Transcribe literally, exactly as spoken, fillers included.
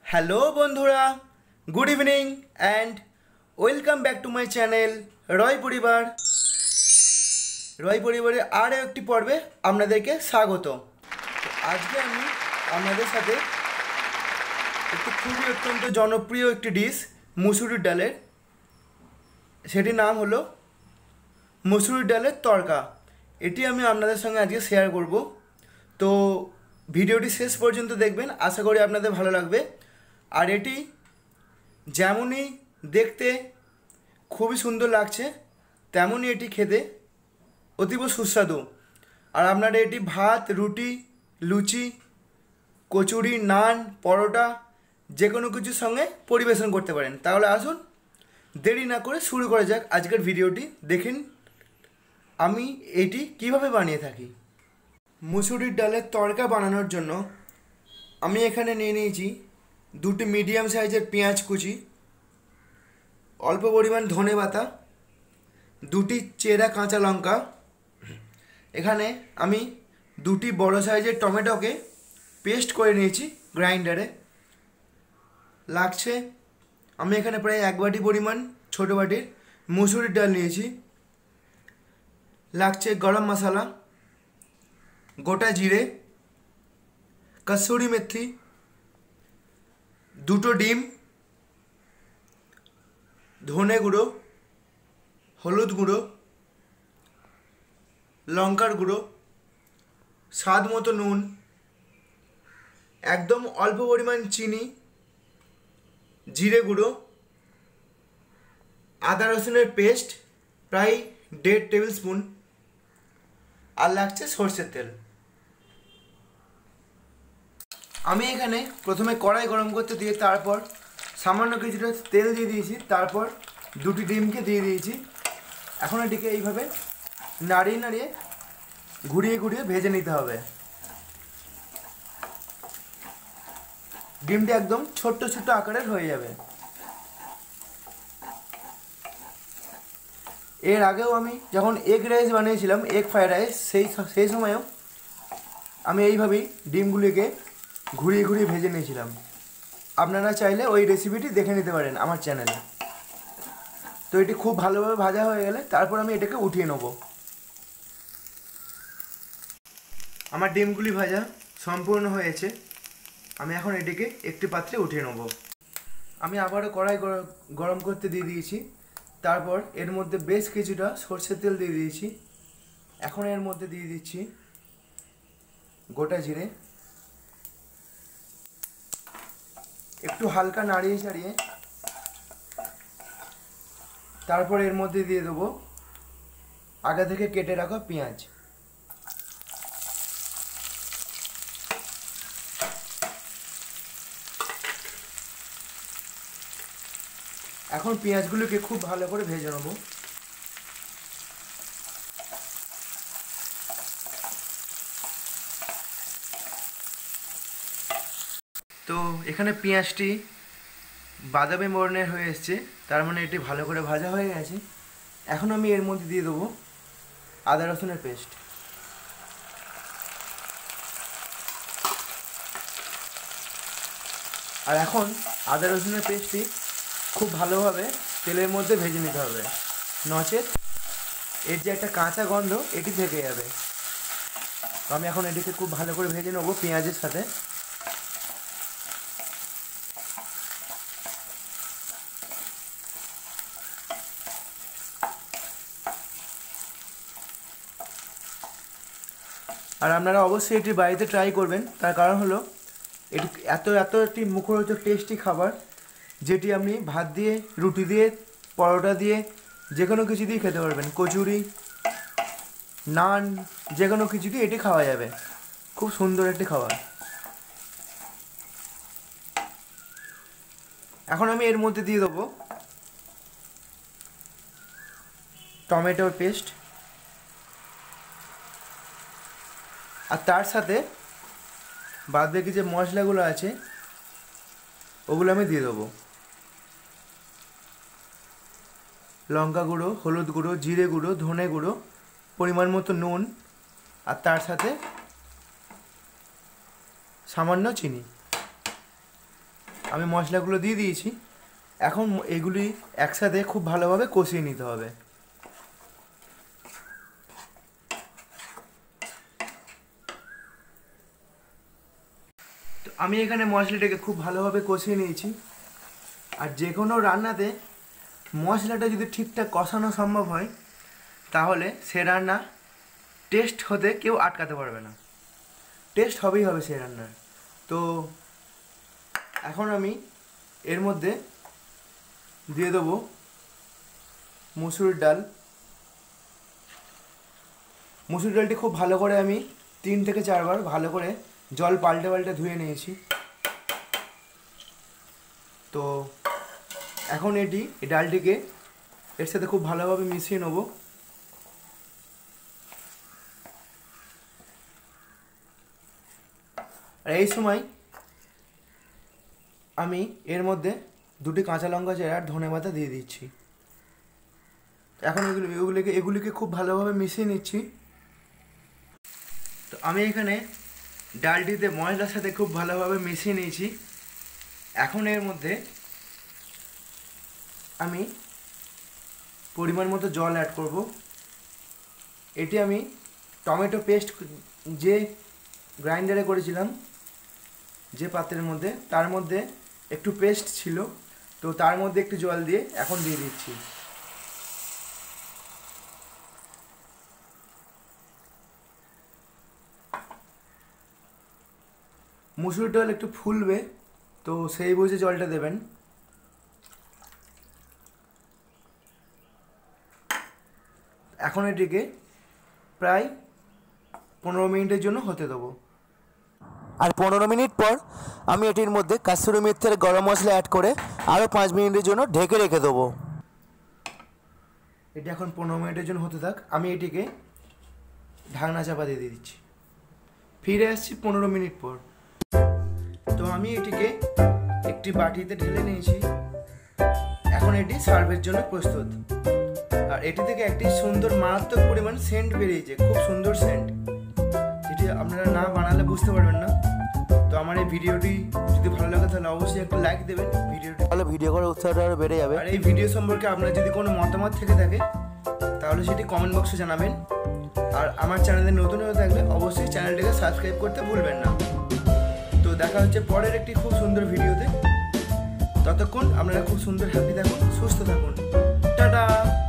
Hello বন্ধুরা, good evening and welcome back to my channel Roy পরিবার। রয় পরিবারের আরও একটি পর্বে আপনাদেরকে স্বাগত। আজকে আমি আপনাদের সাথে একটি খুবই অত্যন্ত জনপ্রিয় একটি ডিশ মুসুরির ডালের, সেটির নাম হলো মুসুরির ডালের তড়কা। এটি আমি আপনাদের সঙ্গে আজকে শেয়ার করব। তো ভিডিওটি শেষ পর্যন্ত দেখবেন, আশা করি আপনাদের ভালো লাগবে। আর এটি যেমনই দেখতে খুবই সুন্দর লাগছে, তেমনই এটি খেতে অতীব সুস্বাদু। আর আপনারা এটি ভাত, রুটি, লুচি, কচুরি, নান, পরোটা যে কোনো কিছুর সঙ্গে পরিবেশন করতে পারেন। তাহলে আসুন দেরি না করে শুরু করা যাক আজকের ভিডিওটি। দেখেন আমি এটি কিভাবে বানিয়ে থাকি। মুসুরির ডালের তড়কা বানানোর জন্য আমি এখানে নিয়ে নিয়েছি দুটি মিডিয়াম সাইজের পেঁয়াজ কুচি, অল্প পরিমাণ ধনে পাতা, দুটি চেরা কাঁচা লঙ্কা। এখানে আমি দুটি বড় সাইজের টমেটোকে পেস্ট করে নিয়েছি গ্রাইন্ডারে। লাগছে আমি এখানে প্রায় এক বাটি পরিমাণ ছোটো বাটির মুসুরির ডাল নিয়েছি। লাগছে গরম মশলা, গোটা জিরে, কসুরি মেথি, দুটো ডিম, ধনে গুঁড়ো, হলুদ গুঁড়ো, লঙ্কার গুঁড়ো, স্বাদ মতো নুন, একদম অল্প পরিমাণ চিনি, জিরে গুঁড়ো, আদা রসুনের পেস্ট প্রায় দেড় টেবিল স্পুন, আর লাগছে সর্ষের তেল। আমি এখানে প্রথমে কড়াই গরম করতে দিয়ে তারপর সামান্য কিছুটা তেল দিয়ে দিয়েছি, তারপর দুটি ডিমকে দিয়ে দিয়েছি। এখন এটিকে এইভাবে নাড়িয়ে নাড়িয়ে ঘুরিয়ে ঘুরিয়ে ভেজে নিতে হবে। ডিমটি একদম ছোট্ট ছোট্ট আকারের হয়ে যাবে। এর আগেও আমি যখন এগ রাইস বানিয়েছিলাম, এগ ফ্রাইড রাইস, সেই সেই সময়ও আমি এইভাবেই ডিমগুলিকে ঘুরিয়ে ঘুরিয়ে ভেজে নিয়েছিলাম। আপনারা চাইলে ওই রেসিপিটি দেখে নিতে পারেন আমার চ্যানেলে। তো এটি খুব ভালোভাবে ভাজা হয়ে গেলে তারপর আমি এটাকে উঠিয়ে নেব। আমার ডিমগুলি ভাজা সম্পূর্ণ হয়েছে। আমি এখন এটিকে একটি পাত্রে উঠিয়ে নেব। আমি আবারও কড়াই গরম করতে দিয়ে দিয়েছি, তারপর এর মধ্যে বেশ কিছুটা সরষের তেল দিয়ে দিয়েছি। এখন এর মধ্যে দিয়ে দিচ্ছি গোটা জিরে, একটু হালকা নাড়িয়ে চাড়িয়ে তারপর এর মধ্যে দিয়ে দেবো আগে থেকে কেটে রাখা পেঁয়াজ। এখন পেঁয়াজগুলোকে খুব ভালো করে ভেজে নেব। তো এখানে পেঁয়াজটি বাদামি বর্ণের হয়ে এসছে, তার মানে এটি ভালো করে ভাজা হয়ে গেছে। এখন আমি এর মধ্যে দিয়ে দেবো আদা রসুনের পেস্ট। আর এখন আদা রসুনের পেস্টটি খুব ভালোভাবে তেলের মধ্যে ভেজে নিতে হবে, নচেত এর যে একটা কাঁচা গন্ধ এটি থেকে যাবে। তো আমি এখন এটিকে খুব ভালো করে ভেজে নেবো পেঁয়াজের সাথে। আর আপনারা অবশ্যই এটি বাড়িতে ট্রাই করবেন, তার কারণ হলো এটি এত এত একটি মুখরোচক টেস্টি খাবার, যেটি আপনি ভাত দিয়ে, রুটি দিয়ে, পরোটা দিয়ে, যে কোনো কিছু দিয়ে খেতে পারবেন। কচুরি, নান, যে কোনো কিছু দিয়ে এটি খাওয়া যাবে। খুব সুন্দর একটি খাবার। এখন আমি এর মধ্যে দিয়ে দেবো টমেটোর পেস্ট, আর তার সাথে বাদ বাকি যে মশলাগুলো আছে ওগুলো আমি দিয়ে দেবো। লঙ্কা গুঁড়ো, হলুদ গুঁড়ো, জিরে গুঁড়ো, ধনে গুঁড়ো, পরিমাণ মতো নুন, আর তার সাথে সামান্য চিনি। আমি মশলাগুলো দিয়ে দিয়েছি। এখন এগুলি একসাথে খুব ভালোভাবে কষিয়ে নিতে হবে। তো আমি এখানে মশলাটাকে খুব ভালোভাবে কষিয়ে নিয়েছি। আর যে কোনো রান্নাতে মশলাটা যদি ঠিকঠাক কষানো সম্ভব হয় তাহলে সে রান্না টেস্ট হতে কেউ আটকাতে পারবে না, টেস্ট হবেই হবে সেই রান্নার। তো এখন আমি এর মধ্যে দিয়ে দেবো মুসুর ডাল। মুসুর ডালটি খুব ভালো করে আমি তিন থেকে চারবার ভালো করে জল পাল্টে পাল্টে ধুয়ে নিয়েছি। তো এখন এটি এই ডালটিকে এর সাথে খুব ভালোভাবে মিশিয়ে নেব। আর এই সময় আমি এর মধ্যে দুটি কাঁচা লঙ্কা চেরা আর ধনেপাতা দিয়ে দিচ্ছি। এখন এগুলো এগুলিকে এগুলিকে খুব ভালোভাবে মিশিয়ে নিচ্ছি। তো আমি এখানে ডালটিতে মশলার সাথে খুব ভালোভাবে মিশিয়ে নিয়েছি। এখন এর মধ্যে আমি পরিমাণ মতো জল অ্যাড করব। এটি আমি টমেটো পেস্ট যে গ্রাইন্ডারে করেছিলাম যে পাত্রের মধ্যে, তার মধ্যে একটু পেস্ট ছিল, তো তার মধ্যে একটু জল দিয়ে এখন দিয়ে দিচ্ছি। মুসুর ডাল একটু ফুলবে, তো সেই বুঝে জলটা দেবেন। এখন এটিকে প্রায় পনেরো মিনিটের জন্য হতে দেবো। আর পনেরো মিনিট পর আমি এটির মধ্যে কাসুরি মেথির গরম মশলা অ্যাড করে আরও পাঁচ মিনিটের জন্য ঢেকে রেখে দেবো। এটি এখন পনেরো মিনিটের জন্য হতে থাক। আমি এটিকে ঢাকনা চাপা দিয়ে দিচ্ছি। ফিরে আসছি পনেরো মিনিট পর। তো আমি এটিকে একটি বাটিতে ঢেলে নিয়েছি। এখন এটি সার্ভের জন্য প্রস্তুত। আর এটি থেকে একটি সুন্দর মারাত্মক পরিমাণ সেন্ট বেরিয়েছে, খুব সুন্দর সেন্ট, যেটি আপনারা না বানালে বুঝতে পারবেন না। তো আমার এই ভিডিওটি যদি ভালো লাগে তাহলে অবশ্যই একটা লাইক দেবেন। ভিডিওটি তাহলে ভিডিও করার উৎসাহটা আরও বেড়ে যাবে। আর এই ভিডিও সম্পর্কে আপনার যদি কোনো মতামত থেকে থাকে তাহলে সেটি কমেন্ট বক্সে জানাবেন। আর আমার চ্যানেলে নতুন হয়ে থাকলে অবশ্যই চ্যানেলটিকে সাবস্ক্রাইব করতে ভুলবেন না। তো দেখা হচ্ছে পরের একটি খুব সুন্দর ভিডিওতে। ততক্ষণ আপনারা খুব সুন্দর হ্যাপি থাকুন, সুস্থ থাকুন। টাটা।